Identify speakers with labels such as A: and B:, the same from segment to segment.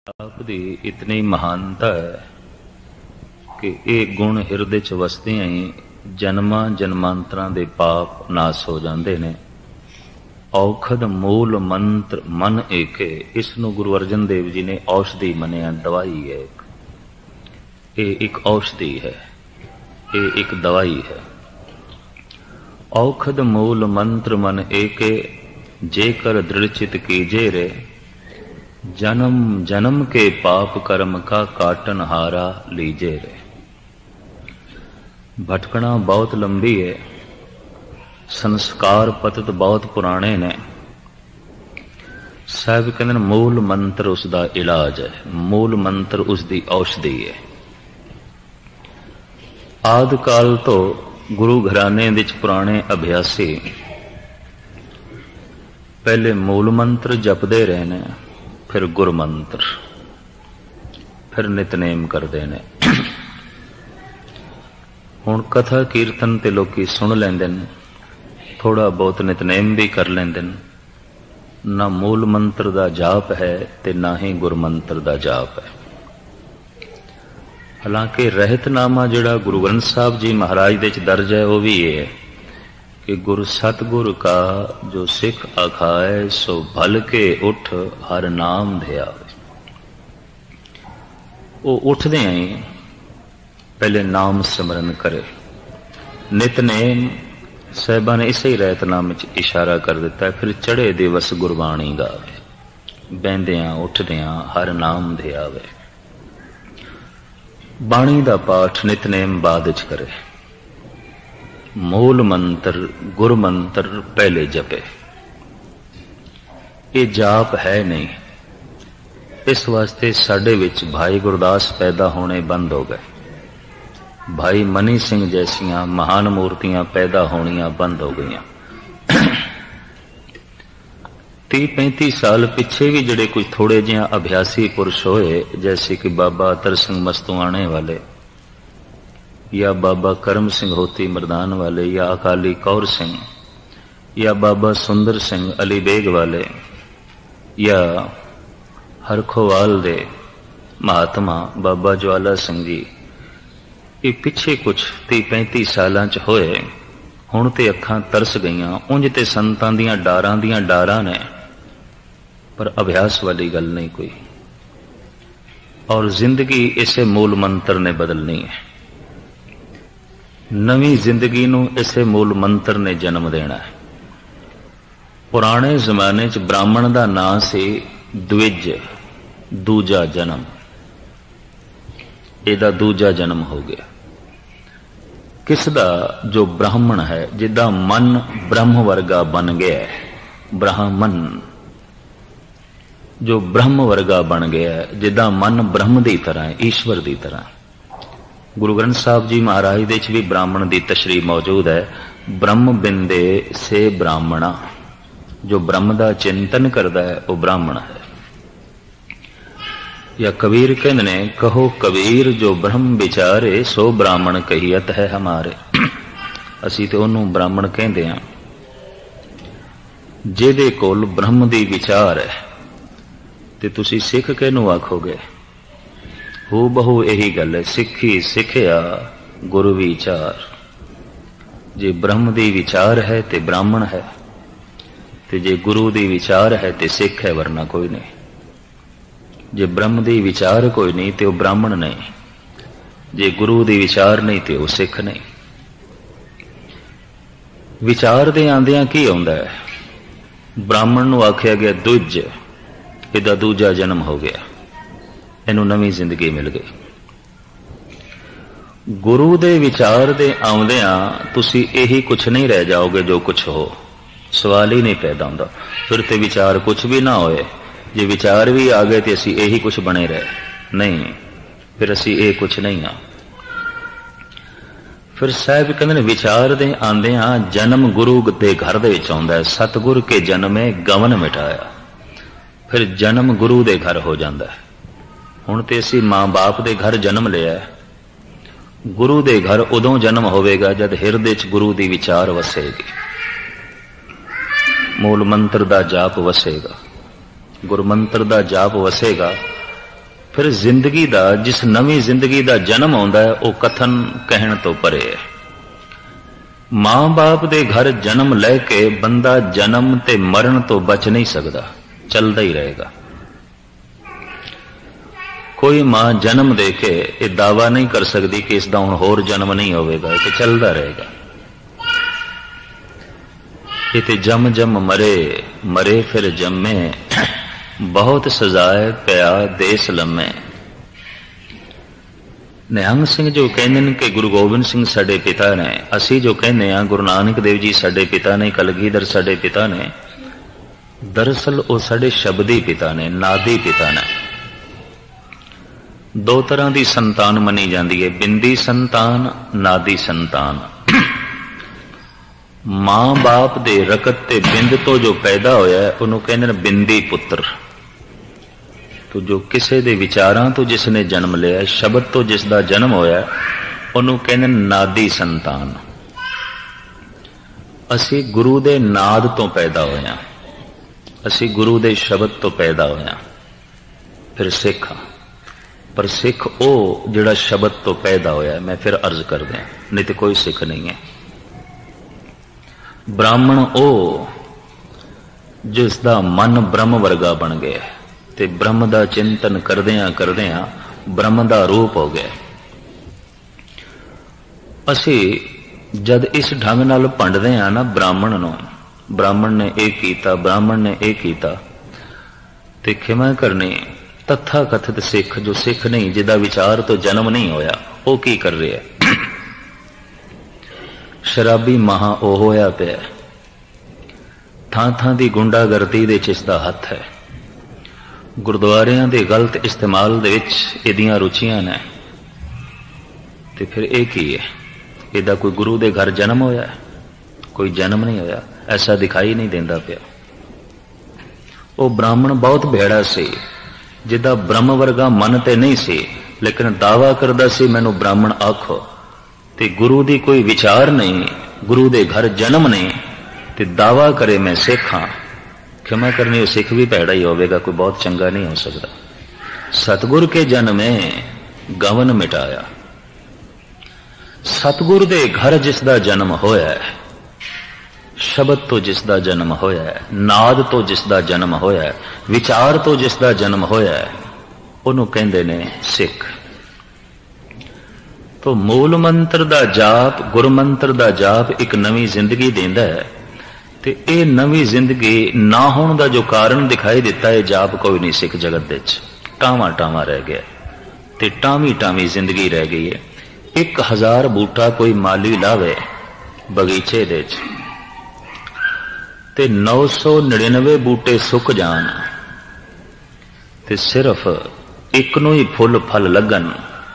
A: ਆਪ ਦੀ ਇਤਨੀ ਮਹਾਨਤਾ ਹੈ ਕਿ ਇਹ ਗੁਣ ਹਿਰਦੇ 'ਚ ਵਸਦਿਆਂ ਹੀ ਜਨਮਾਂ ਜਨਮਾਂਤਰਾਂ ਦੇ ਪਾਪ ਨਾਸ ਹੋ ਜਾਂਦੇ ਨੇ। ਔਖਦ ਮੂਲ ਮੰਤਰ ਮਨ ਏਕੇ, ਇਸ ਨੂੰ ਗੁਰੂ ਅਰਜਨ ਦੇਵ ਜੀ ਨੇ ਔਸ਼ਧੀ ਮੰਨਿਆ, ਦਵਾਈ ਹੈ। ਇਹ ਇੱਕ ਔਸ਼ਧੀ ਹੈ, ਇਹ ਇੱਕ ਦਵਾਈ ਹੈ। ਔਖਦ ਮੂਲ ਮੰਤਰ ਮਨ ਏਕੇ, जेकर दृढ़चित कीजे रे, जन्म जन्म के पाप कर्म का काटन हारा लीजे रे। भटकना बहुत लंबी है, संस्कार पतित बहुत पुराने ने। साहब कहते मूल मंत्र उसका इलाज है, मूल मंत्र उसकी औषधि है। आदि काल तो गुरु घराने विच पुराने अभ्यासी पहले मूल मंत्र जपते रहे ने, फिर गुर मंत्र, फिर नितनेम करते ने। हुण कथा कीर्तन ते लोकी सुन लेंदे ने, थोड़ा बहुत नितनेम भी कर लेंदे ने। ना मूल मंत्र दा जाप है ते ना ही गुर मंत्र दा जाप है। हालांकि रहतनामा जिहड़ा गुरु ग्रंथ साहब जी महाराज दे च दर्ज है वह भी ये है कि गुरु सतगुर का जो सिख अखाए सो भल के उठ हर नाम ध्यावे। वो उठदे ही पहले नाम सिमरन करे। नितनेम साहिबा ने इसे ही रहतनामे च इशारा कर दिता है। फिर चढ़े दिवस गुरबाणी गावे, बहंदियां उठदियां हर नाम ध्यावे। बाणी दा पाठ नितनेम बाद विच करे। मूल मंत्र गुर मंत्र पहले जपे। ये जाप है नहीं, इस वास्ते साडे विच भाई गुरदास पैदा होने बंद हो गए। भाई मनी सिंह जैसियां महान मूर्तियां पैदा होनियां बंद हो गईयां। 30-35 साल पिछे भी जड़े कुछ थोड़े जिहा अभ्यासी पुरुष होए, जैसे कि बाबा अतर सिंह मस्तुआणे वाले, या बाबा करम सिंह होती मरदान वाले, या अकाली कौर सिंह, या बाबा सुंदर सिंह अली बेग वाले, या हरखोवाल दे महात्मा बाबा ज्वाला सिंह जी, ये पिछे कुछ 30-35 सालां च होए। हुण ते अखां तरस गईयां। उंज ते संतां दियां डारां ने, पर अभ्यास वाली गल नहीं कोई। और जिंदगी इसे मूल मंत्र ने बदलनी है। नवी जिंदगी नूं इसे मूल मंत्र ने जन्म देना है। पुराने जमाने च ब्राह्मण का नाम से द्विज, दूजा जन्म। एदा दूजा जन्म हो गया। किसदा? जो ब्राह्मण है, जिदा मन ब्रह्म वर्गा बन गया है। ब्राह्मण जो ब्रह्म वर्गा बन गया है, जिदा मन ब्रह्म की तरह है, ईश्वर की तरह। गुरु ग्रंथ साहब जी महाराज दे च भी ब्राह्मण की तशरीह मौजूद है। ब्रह्म बिंदे से ब्राह्मणा, जो ब्रह्म का चिंतन करता है वह ब्राह्मण है। या कबीर कहते ने, कहो कबीर जो ब्रह्म विचारे सो ब्राह्मण कहियत है हमारे। असी तो उन्होंने ब्राह्मण कहते हैं जिहदे कोल ब्रह्म दी विचार है। ते तुसी सिख किहनूं आखोगे? हो बहु यही गल है, सिखी सिखिया गुरु विचार। जे ब्रह्म दी विचार है ते ब्राह्मण है, ते जे गुरु दी विचार है ते सिख है, वरना कोई नहीं। जे ब्रह्म दी विचार कोई नहीं ते वह ब्राह्मण नहीं, जे गुरु दी विचार नहीं ते वह सिख नहीं। विचार दे आंदियां की आउंदा है? ब्राह्मण नूं आख्या गया द्विज, इहदा दूजा जन्म हो गया, इनू नवी जिंदगी मिल गई। गुरु दे विचार दे आउंदियां तुसी यही कुछ नहीं रह जाओगे जो कुछ हो। सवाल ही नहीं पैदा होंदा। फिर ते विचार कुछ भी ना होए। जे विचार भी आ गए तो असी यही कुछ बने रहे नहीं, फिर असी ये कुछ नहीं हाँ। फिर साहब कहते विचार दे आंदियां जन्म गुरु दे घर दे विच आउंदा है। सतगुर के जन्मे गवन मिटाया, फिर जन्म गुरु दे घर हो जाता है। हुण ते असी मां बाप दे घर जन्म लिया है, गुरु दे घर उदों जन्म होवेगा जद हिरदे च गुरु दी विचार वसेगी, मूल मंत्र दा जाप वसेगा। गुरमंत्र दा जाप वसेगा फिर जिंदगी दा, जिस नवी जिंदगी दा जन्म आउंदा है, वो कथन कहण तो परे है। मां बाप दे घर जन्म लैके बंदा जन्म ते मरण तो बच नहीं सकता, चलता ही रहेगा। कोई मां जन्म दे के ये दावा नहीं कर सकती कि इसका हुण होर जन्म नहीं होवेगा, ये चलता रहेगा। ये ते जम जम मरे, मरे फिर जमे, बहुत सजाए पिया देश लम्मे। निहंग सिंह जो कहते कि गुरु गोबिंद सिंह साडे पिता ने, असी जो कहने हैं गुरु नानक देव जी साडे पिता ने, कलगीधर साडे पिता ने, दरअसल वो साडे शब्दी पिता ने, नादी पिता ने। दो तरह की संतान मनी जाती है, बिंदी संतान, नादी संतान। मां बाप दे रकत ते बिंद तो जो पैदा होया है उन्होंने कहते बिंदी पुत्र। तो जो किसी दे विचारां तो जिसने जन्म लिया, शब्द तो जिसका जन्म होया उन्होंने कहते नादी संतान। असी गुरु दे नाद तो पैदा होया, असी गुरु दे शब्द तो पैदा होया, फिर सिख हाँ। पर सिख ओ जिहड़ा शब्द तो पैदा होया, मैं फिर अर्ज कर दें, नहीं तो कोई सिख नहीं है। ब्राह्मण ओ जिसदा मन ब्रह्म वर्गा बन गया, ते ब्रह्म दा चिंतन करदियां करदियां ब्रह्म दा रूप हो गया। असी जद इस ढंग नाल भंडदे हैं ना ब्राह्मण नूं, ब्राह्मण ने एक कीता, ब्राह्मण ने एक कीता, ते खिमा करनी तथा कथित सिख, जो सिख नहीं, जिदा विचार तो जन्म नहीं होया, वो की कर रहे है? शराबी महा ओ होया पिया, थां थां दी गुंडागर्दी दे इसदा हथ है, गुरुद्वारियां दे गलत इस्तेमाल दे विच इहदियां रुचियां ने। ते फिर एक ही है, इहदा कोई गुरु दे घर जन्म होया? कोई जन्म नहीं होया, ऐसा दिखाई नहीं देंदा पिया। वो ब्राह्मण बहुत भेड़ा सी, जिदा ब्रह्म वर्गा मन ते नहीं सी, लेकिन दावा करदा सी मैनू ब्राह्मण आखो, ते गुरु दी कोई विचार नहीं, गुरु दे घर जन्म नहीं, ते दावा करे मैं सिख हाँ। क्षमा करनी, वो सिख भी भैड़ा ही होगा, कोई बहुत चंगा नहीं हो सकता। सतगुर के जन्मे गवन मिटाया, सतगुर दे घर जिसदा जन्म होया है, शब्द तो जिसदा जन्म होया है, नाद तो जिसदा जन्म होया है, विचार तो जिसदा जन्म होया है, उन्हों कहते ने सिख। तो मूल मंत्र दा जाप, गुरु मंत्र दा जाप एक नवी जिंदगी देंदा है, ते ये नवी जिंदगी ना होने का जो कारण दिखाई दिता है, जाप कोई नहीं सिख जगत दे टावा टावा रह गया, ते टावी टावी जिंदगी रह गई है। 1000 बूटा कोई माली लावे बगीचे दे ते 999 बूटे सुक जान, ते सिर्फ एक नूं ही फुल फल लगन,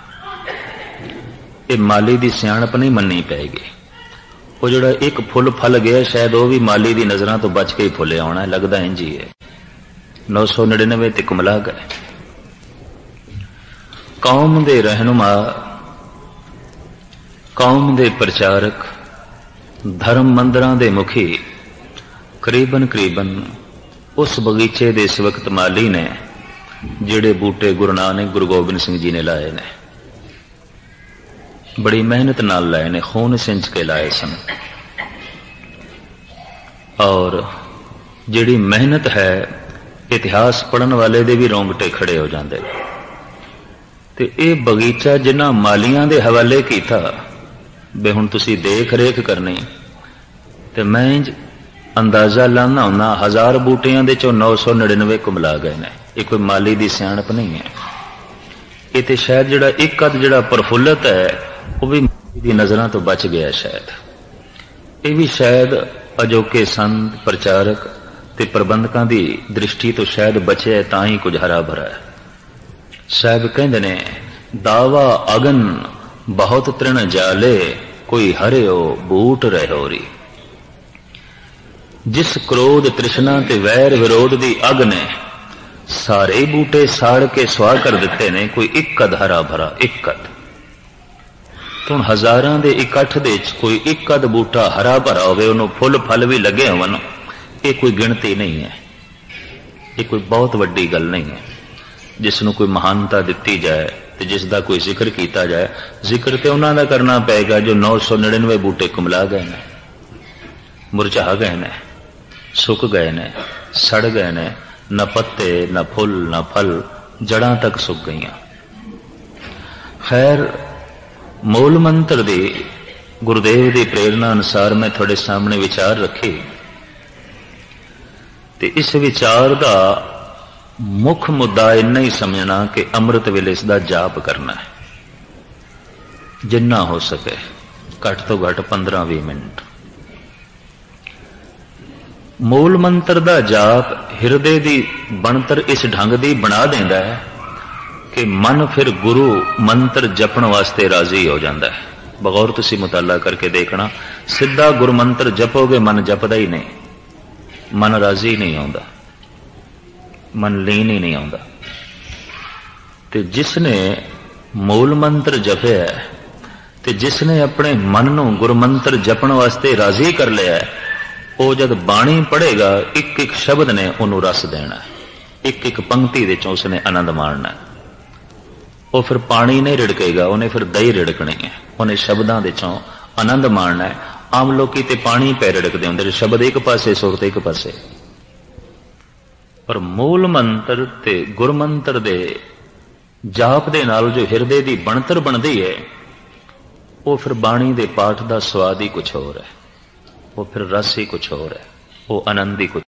A: ये माली दी सियाणप नहीं मन्नी पैगी। वो जोड़ा एक फुल फल गया, शायद वो भी माली दी नजरां तो बच के ही फुले आना, लगता इंज ही है। 999 ते कुमला गए। कौम दे रहनुमा, कौम दे प्रचारक, धर्म मंदिरां दे मुखी करीबन करीबन उस बगीचे दे इस वक्त माली ने जिहड़े बूटे गुरु नानक गुरु गोबिंद सिंह जी ने लाए ने, बड़ी मेहनत नाल लाए ने, खून सिंच के लाए सन। और जिहड़ी मेहनत है, इतिहास पढ़न वाले दे भी रोंगटे खड़े हो जाते। ते ये बगीचा जिन्हां मालियां दे हवाले कीता बे हुण तुसीं देख रेख करनी, ते मैं अंदाजा लाना हुन्ना 1000 बूटियां दे चों 999 कुमला गए ने। ये कोई माली दी सियाणप नहीं है, ये ते शायद जिहड़ा एक अद जिहड़ा प्रफुल्लत है वो भी माली दी नजरां तो बच गया। शायद ये भी शायद अजोके संत प्रचारक ते प्रबंधकां दी दृष्टि तो शायद बचे है, तां ही कुछ हरा भरा है। साहब कहंदे ने दावा अगन बहुत तृण जाले, कोई हरियो बूट रहोरी। जिस क्रोध तृष्णा ते वैर विरोध दी अग ने सारे बूटे साड़ के सुहा कर दिते ने, कोई एक कद हरा भरा एक कद। तो हजारां दे इकट्ठ दे कोई एक कद बूटा हरा भरा होवे, उन्हों फुल फल भी लगे होवन, ये कोई गिणती नहीं है, ये कोई बहुत वड्डी गल नहीं है। जिसनों कोई महानता दिती जाए ते जिसका कोई जिक्र किया जाए, जिक्र तो उन्हों का करना पेगा जो 999 बूटे कुमला गए ने, मुरझा गए ने, सुक गए ने, सड़ गए ने, न पत्ते न फुल न फल, जड़ां तक सुक गई। खैर, मूल मंत्र दी गुरुदेव की प्रेरणा अनुसार मैं थोड़े सामने विचार रखी ते इस विचार का मुख मुद्दा इन्ना ही समझना कि अमृत वेले इसका जाप करना है, जिन्ना हो सके, घट तो घट 15-20 मिनट। मूल मंत्र का जाप हिरदे की बनतर इस ढंग की बना देंदा है कि मन फिर गुरु मंत्र जपण वास्ते राजी हो जाता है। बगौर तुसी मुताला करके देखना, सीधा गुरु मंत्र जपोगे मन जपदा ही नहीं, मन राजी नहीं आता, मन लीन ही नहीं आता। ते जिसने मूल मंत्र जपया है ते जिसने अपने मन नूं गुरु मंत्र जपण वास्ते राजी कर लिया है, वो जब बाणी पढ़ेगा एक एक शब्द ने उन्होंने रस देना, एक एक पंक्ति दे चों उसने आनंद मारना। वो फिर पानी नहीं रिड़केगा, उन्हें फिर दही रिड़कनी है, उन्हें शब्दां दे चों आनंद मारना है। आम लोग ते पानी पै रिड़कते होंदे, शब्द एक पासे सुरत एक पासे, पर मूल मंत्र ते गुर मंत्र दे जाप दे नाल जो हिरदे दी बनतर बनदी है, वो फिर बाणी दे पाठ दा स्वाद ही कुछ होर है, वो फिर रस ही कुछ होर है, वो आनंद ही कुछ